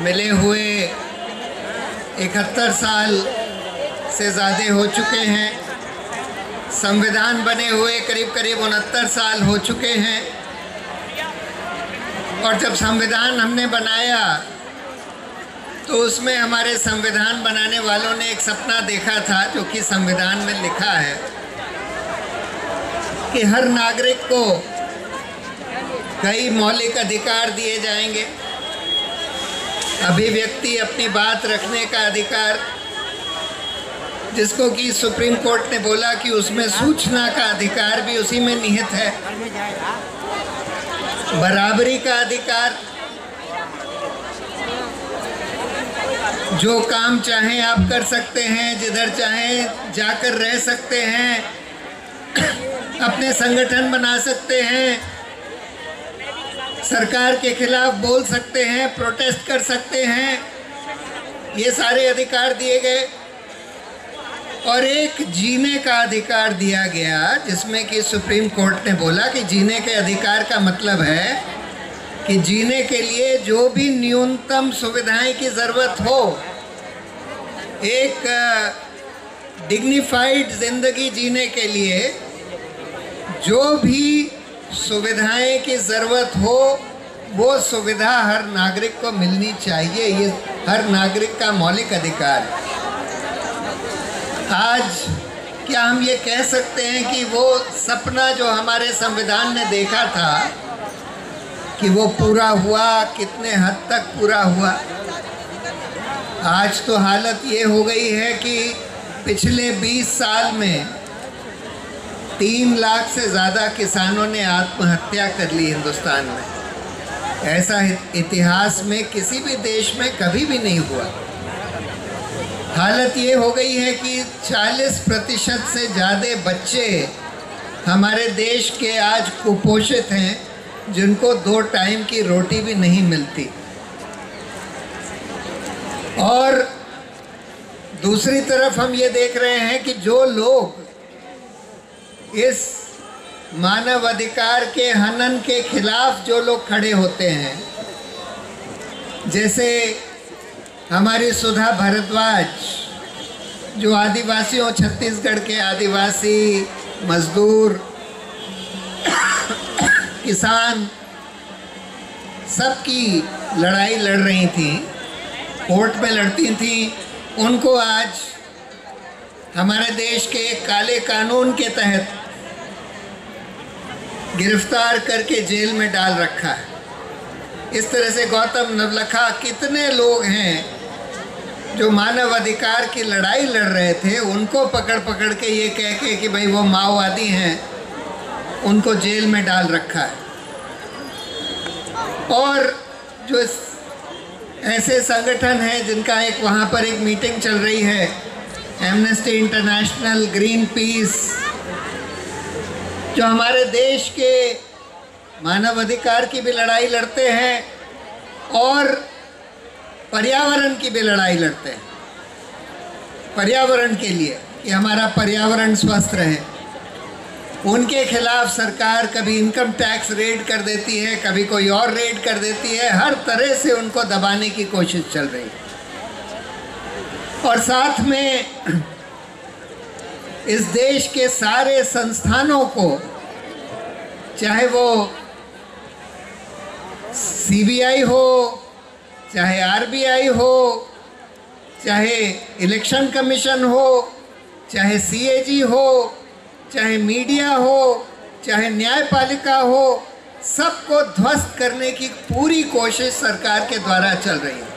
मिले हुए 71 साल से ज़्यादा हो चुके हैं। संविधान बने हुए करीब 69 साल हो चुके हैं। और जब संविधान हमने बनाया तो उसमें हमारे संविधान बनाने वालों ने एक सपना देखा था, जो कि संविधान में लिखा है कि हर नागरिक को कई मौलिक अधिकार दिए जाएंगे। अभिव्यक्ति, अपनी बात रखने का अधिकार, जिसको कि सुप्रीम कोर्ट ने बोला कि उसमें सूचना का अधिकार भी उसी में निहित है। बराबरी का अधिकार, जो काम चाहें आप कर सकते हैं, जिधर चाहें जाकर रह सकते हैं, अपने संगठन बना सकते हैं, सरकार के खिलाफ बोल सकते हैं, प्रोटेस्ट कर सकते हैं, ये सारे अधिकार दिए गए। और एक जीने का अधिकार दिया गया, जिसमें कि सुप्रीम कोर्ट ने बोला कि जीने के अधिकार का मतलब है कि जीने के लिए जो भी न्यूनतम सुविधाएं की ज़रूरत हो, एक डिग्निफाइड ज़िंदगी जीने के लिए जो भी सुविधाएं की ज़रूरत हो, वो सुविधा हर नागरिक को मिलनी चाहिए। ये हर नागरिक का मौलिक अधिकार है। आज क्या हम ये कह सकते हैं कि वो सपना जो हमारे संविधान ने देखा था कि वो पूरा हुआ? कितने हद तक पूरा हुआ? आज तो हालत ये हो गई है कि पिछले 20 साल में 3 लाख से ज़्यादा किसानों ने आत्महत्या कर ली हिंदुस्तान में। ऐसा इतिहास में किसी भी देश में कभी भी नहीं हुआ। हालत ये हो गई है कि 40% से ज़्यादा बच्चे हमारे देश के आज कुपोषित हैं, जिनको 2 टाइम की रोटी भी नहीं मिलती। और दूसरी तरफ हम ये देख रहे हैं कि जो लोग इस मानव अधिकार के हनन के खिलाफ जो लोग खड़े होते हैं, जैसे हमारी सुधा भारद्वाज, जो आदिवासियों, छत्तीसगढ़ के आदिवासी मजदूर, किसान सबकी लड़ाई लड़ रही थी, कोर्ट में लड़ती थी, उनको आज हमारे देश के काले कानून के तहत गिरफ्तार करके जेल में डाल रखा है। इस तरह से गौतम नवलखा, कितने लोग हैं जो मानव अधिकार की लड़ाई लड़ रहे थे, उनको पकड़ पकड़ के ये कह के कि भाई वो माओवादी हैं, उनको जेल में डाल रखा है। और जो ऐसे संगठन हैं जिनका एक वहाँ पर एक मीटिंग चल रही है, एमनेस्टी इंटरनेशनल, ग्रीन पीस, जो हमारे देश के मानव अधिकार की भी लड़ाई लड़ते हैं और पर्यावरण की भी लड़ाई लड़ते हैं। पर्यावरण के लिए कि हमारा पर्यावरण स्वस्थ रहे, उनके खिलाफ सरकार कभी इनकम टैक्स रेड कर देती है, कभी कोई और रेड कर देती है। हर तरह से उनको दबाने की कोशिश चल रही है। और साथ में इस देश के सारे संस्थानों को, चाहे वो सीबीआई हो, चाहे आरबीआई हो, चाहे इलेक्शन कमीशन हो, चाहे सीएजी हो, चाहे मीडिया हो, चाहे न्यायपालिका हो, सबको ध्वस्त करने की पूरी कोशिश सरकार के द्वारा चल रही है।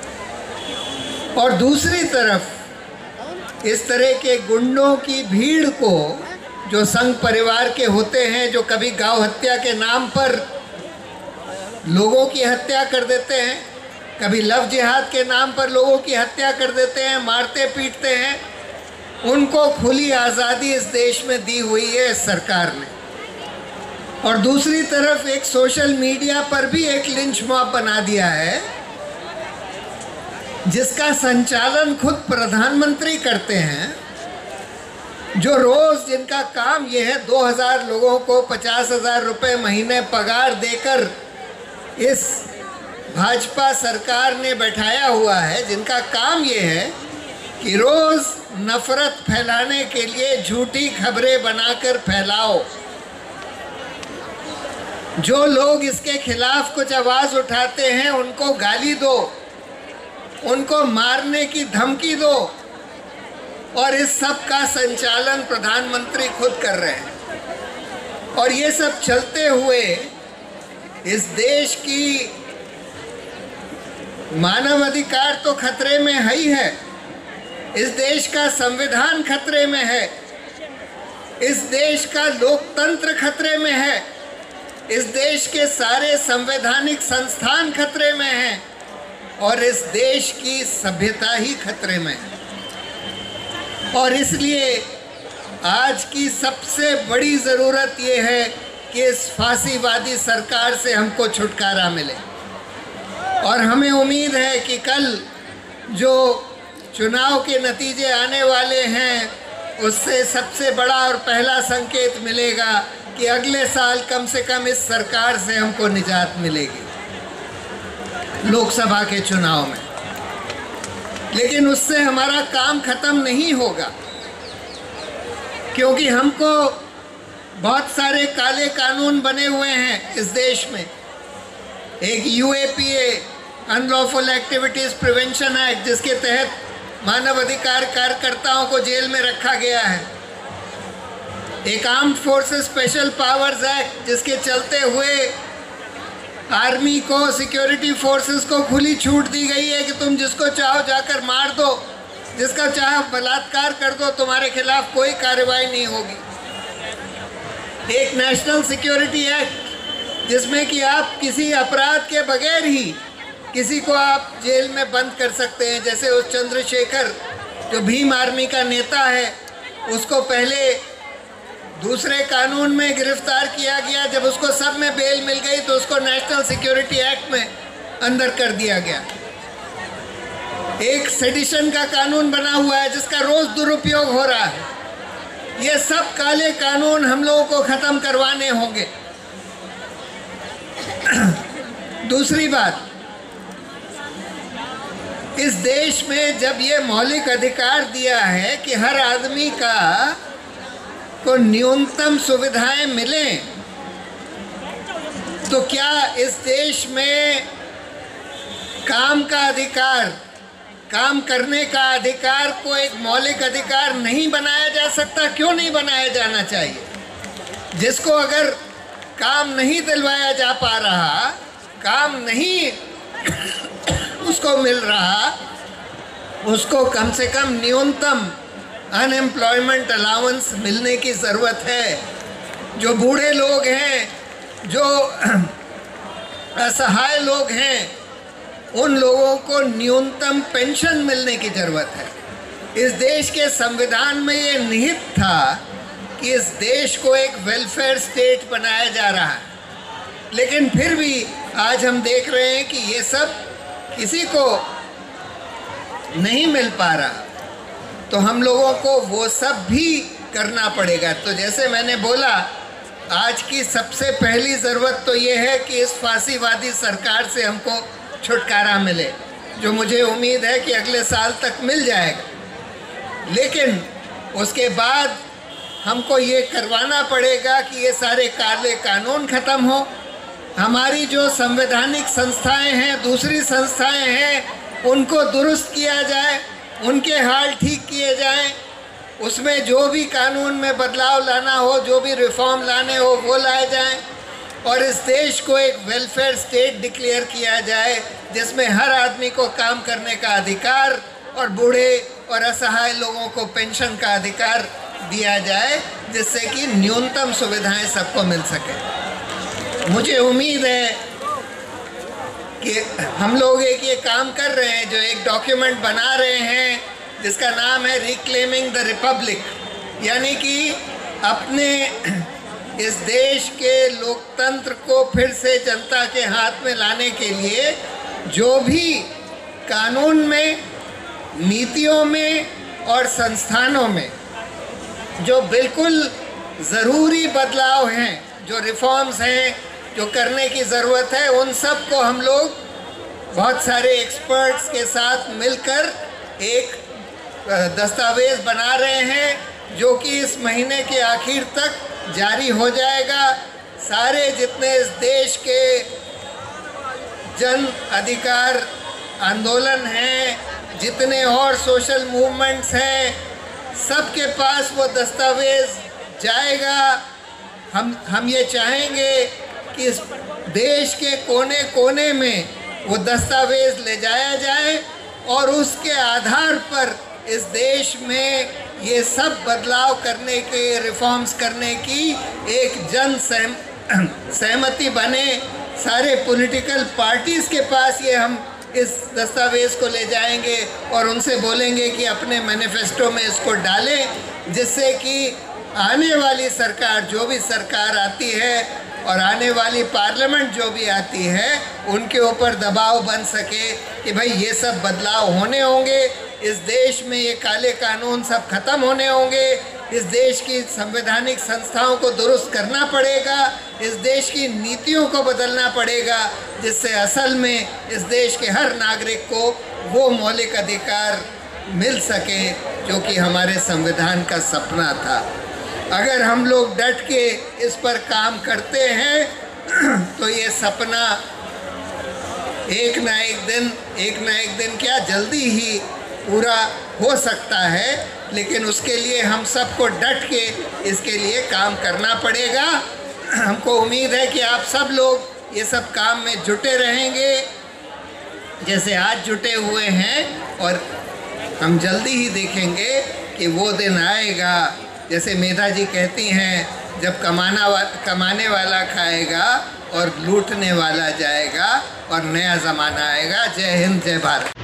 और दूसरी तरफ इस तरह के गुंडों की भीड़ को, जो संघ परिवार के होते हैं, जो कभी गौ हत्या के नाम पर लोगों की हत्या कर देते हैं, कभी लव जिहाद के नाम पर लोगों की हत्या कर देते हैं, मारते पीटते हैं, उनको खुली आज़ादी इस देश में दी हुई है इस सरकार ने। और दूसरी तरफ एक सोशल मीडिया पर भी एक लिंच मॉब बना दिया है, जिसका संचालन खुद प्रधानमंत्री करते हैं, जो रोज़ जिनका काम ये है 2000 लोगों को 50,000 रुपये महीने पगार देकर इस भाजपा सरकार ने बैठाया हुआ है, जिनका काम ये है कि रोज नफरत फैलाने के लिए झूठी खबरें बनाकर फैलाओ। जो लोग इसके खिलाफ कुछ आवाज उठाते हैं उनको गाली दो, उनको मारने की धमकी दो, और इस सब का संचालन प्रधानमंत्री खुद कर रहे हैं। और ये सब चलते हुए इस देश की मानव अधिकार तो खतरे में है ही है, इस देश का संविधान खतरे में है, इस देश का लोकतंत्र खतरे में है, इस देश के सारे संवैधानिक संस्थान खतरे में हैं, और इस देश की सभ्यता ही खतरे में है। और इसलिए आज की सबसे बड़ी ज़रूरत ये है कि इस फांसीवादी सरकार से हमको छुटकारा मिले। और हमें उम्मीद है कि कल जो चुनाव के नतीजे आने वाले हैं उससे सबसे बड़ा और पहला संकेत मिलेगा कि अगले साल कम से कम इस सरकार से हमको निजात मिलेगी लोकसभा के चुनाव में। लेकिन उससे हमारा काम खत्म नहीं होगा, क्योंकि हमको बहुत सारे काले कानून बने हुए हैं इस देश में। एक UAPA unlawful activities prevention act, जिसके तहत मानव अधिकार कार्यकर्ताओं को जेल में रखा गया है। एक armed forces special powers act, जिसके चलते हुए आर्मी को, सिक्योरिटी फोर्सेस को खुली छूट दी गई है कि तुम जिसको चाहो जाकर मार दो, जिसका चाहो बलात्कार कर दो, तुम्हारे खिलाफ कोई कार्रवाई नहीं होगी। एक नेशनल सिक्योरिटी एक्ट, जिसमें कि आप किसी अपराध के बगैर ही किसी को आप जेल में बंद कर सकते हैं। जैसे उस चंद्रशेखर जो भीम आर्मी का नेता है, उसको पहले दूसरे कानून में गिरफ्तार किया गया, जब उसको सब में बेल मिल गई तो उसको नेशनल सिक्योरिटी एक्ट में अंदर कर दिया गया। एक सेडिशन का कानून बना हुआ है जिसका रोज दुरुपयोग हो रहा है। ये सब काले कानून हम लोगों को खत्म करवाने होंगे। दूसरी बात, इस देश में जब ये मौलिक अधिकार दिया है कि हर आदमी का को न्यूनतम सुविधाएं मिलें, तो क्या इस देश में काम का अधिकार, काम करने का अधिकार को एक मौलिक अधिकार नहीं बनाया जा सकता? क्यों नहीं बनाया जाना चाहिए? जिसको अगर काम नहीं दिलवाया जा पा रहा, काम नहीं उसको मिल रहा, उसको कम से कम न्यूनतम अनएम्प्लॉयमेंट अलाउंस मिलने की ज़रूरत है। जो बूढ़े लोग हैं, जो असहाय लोग हैं, उन लोगों को न्यूनतम पेंशन मिलने की ज़रूरत है। इस देश के संविधान में ये निहित था कि इस देश को एक वेलफेयर स्टेट बनाया जा रहा है, लेकिन फिर भी आज हम देख रहे हैं कि ये सब किसी को नहीं मिल पा रहा। तो हम लोगों को वो सब भी करना पड़ेगा। तो जैसे मैंने बोला, आज की सबसे पहली ज़रूरत तो ये है कि इस फांसीवादी सरकार से हमको छुटकारा मिले, जो मुझे उम्मीद है कि अगले साल तक मिल जाएगा। लेकिन उसके बाद हमको ये करवाना पड़ेगा कि ये सारे काले कानून ख़त्म हो। हमारी जो संवैधानिक संस्थाएं हैं, दूसरी संस्थाएं हैं, उनको दुरुस्त किया जाए, उनके हाल ठीक किए जाएं। उसमें जो भी कानून में बदलाव लाना हो, जो भी रिफॉर्म लाने हो, वो लाए जाएं, और इस देश को एक वेलफेयर स्टेट डिक्लेयर किया जाए, जिसमें हर आदमी को काम करने का अधिकार और बूढ़े और असहाय लोगों को पेंशन का अधिकार दिया जाए, जिससे कि न्यूनतम सुविधाएं सबको मिल सके। मुझे उम्मीद है कि हम लोग ये काम कर रहे हैं, जो एक डॉक्यूमेंट बना रहे हैं जिसका नाम है रिक्लेमिंग द रिपब्लिक, यानी कि अपने इस देश के लोकतंत्र को फिर से जनता के हाथ में लाने के लिए जो भी कानून में, नीतियों में और संस्थानों में जो बिल्कुल ज़रूरी बदलाव हैं, जो रिफॉर्म्स हैं, जो करने की ज़रूरत है, उन सब को हम लोग बहुत सारे एक्सपर्ट्स के साथ मिलकर एक दस्तावेज बना रहे हैं जो कि इस महीने के आखिर तक जारी हो जाएगा। सारे जितने इस देश के जन अधिकार आंदोलन हैं, जितने और सोशल मूवमेंट्स हैं, सबके पास वो दस्तावेज जाएगा। हम ये चाहेंगे कि इस देश के कोने कोने में वो दस्तावेज ले जाया जाए और उसके आधार पर इस देश में ये सब बदलाव करने के, रिफॉर्म्स करने की एक जन सहमति बने। सारे पॉलिटिकल पार्टीज़ के पास ये हम इस दस्तावेज़ को ले जाएंगे और उनसे बोलेंगे कि अपने मैनिफेस्टो में इसको डालें, जिससे कि आने वाली सरकार, जो भी सरकार आती है और आने वाली पार्लियामेंट जो भी आती है, उनके ऊपर दबाव बन सके कि भाई ये सब बदलाव होने होंगे, इस देश में ये काले कानून सब खत्म होने होंगे, इस देश की संवैधानिक संस्थाओं को दुरुस्त करना पड़ेगा, इस देश की नीतियों को बदलना पड़ेगा, जिससे असल में इस देश के हर नागरिक को वो मौलिक अधिकार मिल सके जो कि हमारे संविधान का सपना था। अगर हम लोग डट के इस पर काम करते हैं तो ये सपना एक ना एक दिन क्या जल्दी ही पूरा हो सकता है, लेकिन उसके लिए हम सबको डट के इसके लिए काम करना पड़ेगा। हमको उम्मीद है कि आप सब लोग ये सब काम में जुटे रहेंगे जैसे आज जुटे हुए हैं, और हम जल्दी ही देखेंगे कि वो दिन आएगा, जैसे मेधा जी कहती हैं, जब कमाने वाला खाएगा और लूटने वाला जाएगा और नया ज़माना आएगा। जय हिंद, जय भारत।